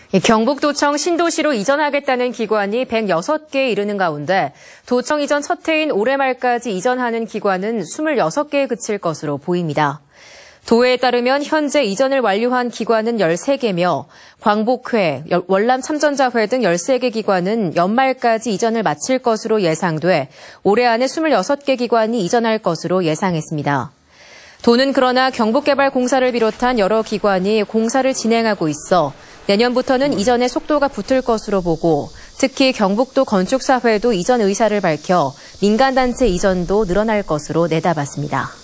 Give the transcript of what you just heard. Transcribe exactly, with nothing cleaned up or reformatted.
경북도청 신도시로 이전하겠다는 기관이 백육 개에 이르는 가운데 도청 이전 첫 해인 올해 말까지 이전하는 기관은 이십육 개에 그칠 것으로 보입니다. 도회에 따르면 현재 이전을 완료한 기관은 열세 개며 광복회, 월남 참전자회 등 열세 개 기관은 연말까지 이전을 마칠 것으로 예상돼 올해 안에 이십육 개 기관이 이전할 것으로 예상했습니다. 도는 그러나 경북개발공사를 비롯한 여러 기관이 공사를 진행하고 있어 내년부터는 이전에 속도가 붙을 것으로 보고 특히 경북도 건축사회도 이전 의사를 밝혀 민간단체 이전도 늘어날 것으로 내다봤습니다.